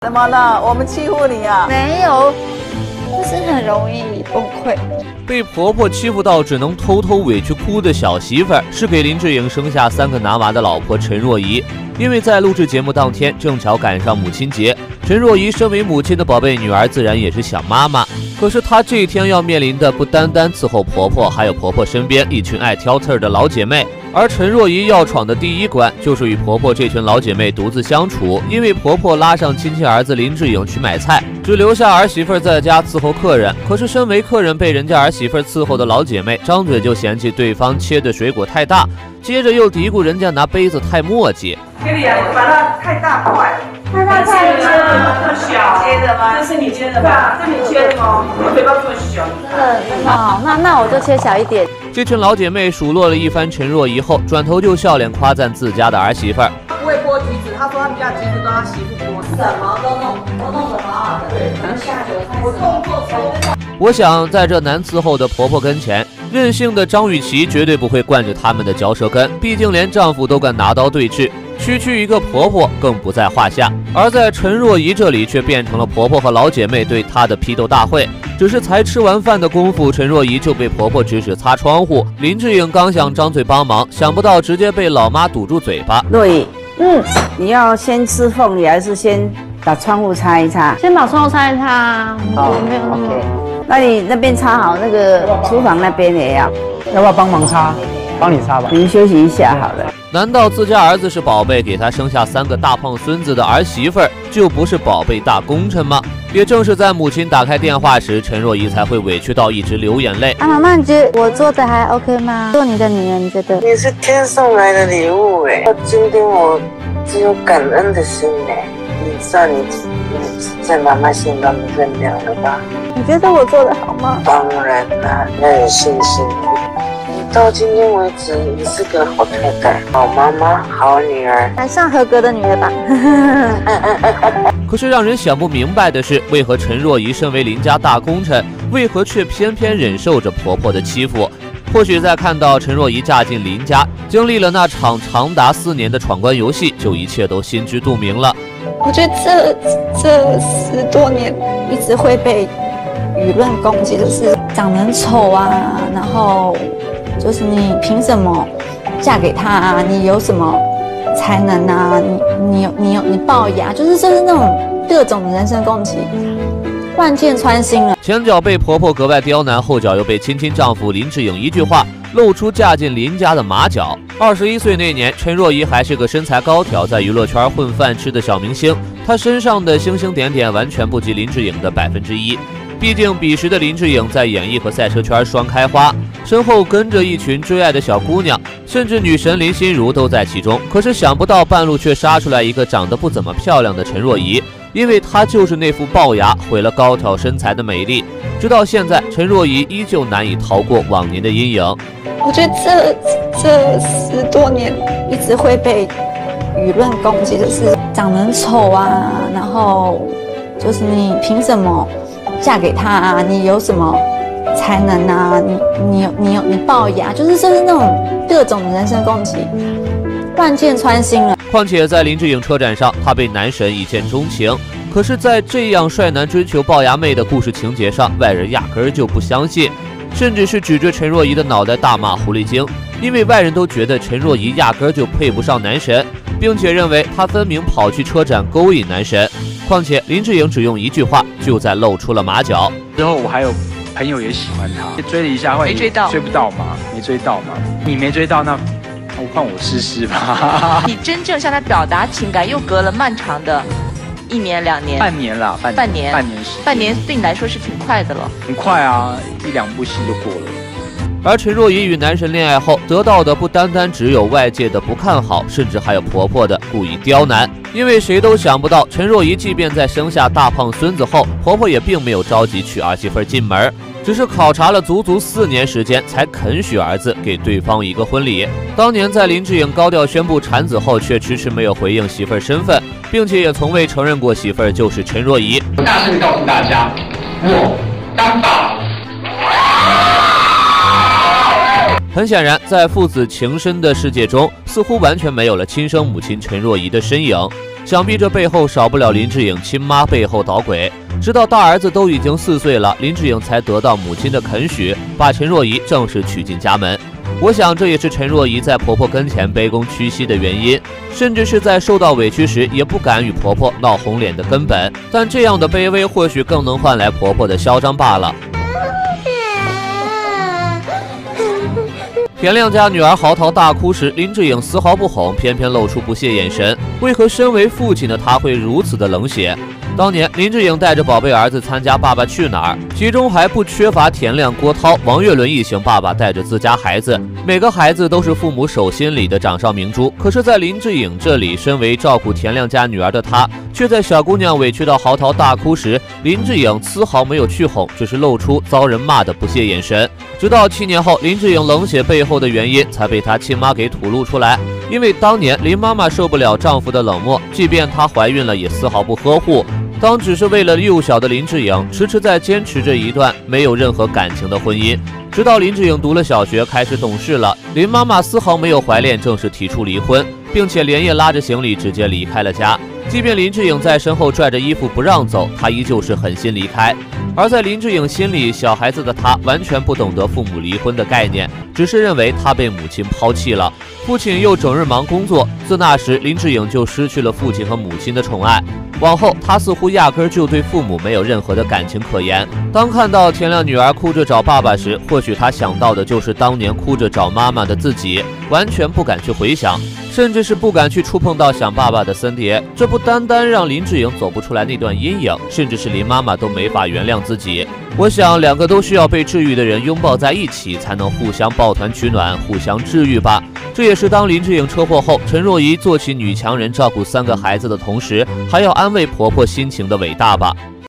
怎么了？我们欺负你啊？ 没有，就是很容易崩溃。 被婆婆欺负到只能偷偷委屈哭的小媳妇儿，是给林志颖生下3个拿娃的老婆陈若仪。因为在录制节目当天正巧赶上母亲节，陈若仪身为母亲的宝贝女儿自然也是想妈妈。可是她这一天要面临的不单单伺候婆婆，还有婆婆身边一群爱挑刺儿的老姐妹。而陈若仪要闯的第一关就是与婆婆这群老姐妹独自相处，因为婆婆拉上亲戚儿子林志颖去买菜，只留下儿媳妇在家伺候客人。可是身为客人被人家儿媳妇伺候的老姐妹张嘴就嫌弃对方切的水果太大，接着又嘀咕人家拿杯子太磨叽。 给你啊，我把它太大块， 太大块了， 小切的吗？这是你切的吧？这你切的吗？我嘴巴这么小。 好，那我就切小一点。 这群老姐妹数落了一番陈若仪后，转头就笑脸夸赞自家的儿媳妇儿。 不会剥橘子，他说他们家橘子都他媳妇剥，什么都弄得好好的。对，从下酒开始，我动作超。 我想在这难伺候的婆婆跟前，任性的张雨绮绝对不会惯着他们的嚼舌根，毕竟连丈夫都敢拿刀对峙，区一个婆婆更不在话下。而在陈若仪这里却变成了婆婆和老姐妹对她的批斗大会。只是才吃完饭的功夫，陈若仪就被婆婆指使擦窗户。林志颖刚想张嘴帮忙，想不到直接被老妈堵住嘴巴。 若仪，你要先吃凤梨还是先把窗户擦一擦？ 先把窗户擦一擦。我没有那么。 OK， 那你那边擦好，那个厨房那边也要不要帮忙擦？帮你擦吧。 你休息一下好了。 难道自家儿子是宝贝，给他生下3个大胖孙子的儿媳妇儿就不是宝贝大功臣吗？也正是在母亲打开电话时，陈若仪才会委屈到一直流眼泪。 妈妈，你觉得我做的还 OK 吗？做你的女儿，你觉得？ 你是天送来的礼物哎！今天我只有感恩的心哎！你知道你在妈妈心中的分量了吧？ 你觉得我做的好吗？ 当然啦，要有信心。到今天为止，你是个好太太、好妈妈、好女儿， 还算合格的女儿吧。 可是让人想不明白的是，为何陈若仪身为林家大功臣，为何却偏偏忍受着婆婆的欺负？或许在看到陈若仪嫁进林家，经历了那场长达4年的闯关游戏，就一切都心知肚明了。 我觉得这10多年一直会被舆论攻击，就是长得很丑啊，然后就是你凭什么嫁给他啊？你有什么才能啊？你龅牙，就是那种各种的人身攻击，万箭穿心了。 前脚被婆婆格外刁难，后脚又被亲丈夫林志颖一句话露出嫁进林家的马脚。21岁那年，陈若仪还是个身材高挑，在娱乐圈混饭吃的小明星，她身上的星星点点完全不及林志颖的1%。毕竟彼时的林志颖在演艺和赛车圈双开花，身后跟着一群追爱的小姑娘，甚至女神林心如都在其中。可是想不到半路却杀出来一个长得不怎么漂亮的陈若仪，因为她就是那副龅牙毁了高挑身材的美丽。直到现在，陈若仪依旧难以逃过往年的阴影。 我觉得这10多年一直会被舆论攻击，就是长得很丑啊，然后就是你凭什么嫁给他啊？你有什么才能啊？你龅牙，就是那种各种的人身攻击，万箭穿心了。 况且在林志颖车展上，他被男神一见钟情。可是，在这样帅男追求龅牙妹的故事情节上，外人压根儿就不相信，甚至是指着陈若仪的脑袋大骂狐狸精，因为外人都觉得陈若仪压根儿就配不上男神，并且认为她分明跑去车展勾引男神。况且林志颖只用一句话就在露出了马脚。 之后我还有朋友也喜欢他，追了一下， 没追到， 追不到吗？没追到吗？你没追到，那我换我试试吧。 你真正向他表达情感，又隔了漫长的1年2年， 半年啦，半年时间， 半年对你来说是挺快的了。 很快啊，1、2部戏就过了。 而陈若仪与男神恋爱后得到的不单单只有外界的不看好，甚至还有婆婆的故意刁难。因为谁都想不到，陈若仪即便在生下大胖孙子后，婆婆也并没有着急娶儿媳妇进门，只是考察了足足4年时间，才肯许儿子给对方一个婚礼。当年在林志颖高调宣布产子后，却迟迟没有回应媳妇儿身份，并且也从未承认过媳妇儿就是陈若仪。 我大声告诉大家，我当爸。 很显然，在父子情深的世界中，似乎完全没有了亲生母亲陈若仪的身影。 想必这背后少不了林志颖亲妈背后捣鬼。直到大儿子都已经4岁了，林志颖才得到母亲的肯许，把陈若仪正式娶进家门。我想这也是陈若仪在婆婆跟前卑躬屈膝的原因，甚至是在受到委屈时也不敢与婆婆闹红脸的根本。但这样的卑微或许更能换来婆婆的嚣张罢了。田亮家女儿嚎啕大哭时，林志颖丝毫不哄，偏偏露出不屑眼神。为何身为父亲的他会如此的冷血？当年林志颖带着宝贝儿子参加《爸爸去哪儿》，其中还不缺乏田亮、郭涛、王岳伦一行爸爸带着自家孩子，每个孩子都是父母手心里的掌上明珠。可是，在林志颖这里，身为照顾田亮家女儿的他，却在小姑娘委屈到嚎啕大哭时，林志颖丝毫没有去哄，只是露出遭人骂的不屑眼神。直到7年后，林志颖冷血背后的原因才被他亲妈给吐露出来。因为当年林妈妈受不了丈夫的冷漠，即便她怀孕了，也丝毫不呵护。当只是为了幼小的林志颖，迟迟在坚持着一段没有任何感情的婚姻。直到林志颖读了小学，开始懂事了，林妈妈丝毫没有怀恋，正式提出离婚，并且连夜拉着行李直接离开了家。即便林志颖在身后拽着衣服不让走，他依旧是狠心离开。而在林志颖心里，小孩子的他完全不懂得父母离婚的概念，只是认为他被母亲抛弃了，父亲又整日忙工作。自那时，林志颖就失去了父亲和母亲的宠爱。往后，他似乎压根儿就对父母没有任何的感情可言。当看到田亮女儿哭着找爸爸时，或许他想到的就是当年哭着找妈妈的自己，完全不敢去回想，甚至是不敢去触碰到想爸爸的森碟。这不单单让林志颖走不出来那段阴影，甚至是林妈妈都没法原谅自己。我想，两个都需要被治愈的人拥抱在一起，才能互相抱团取暖，互相治愈吧。这也是当林志颖车祸后，陈若仪做起女强人照顾3个孩子的同时，还要安慰婆婆心情的伟大吧。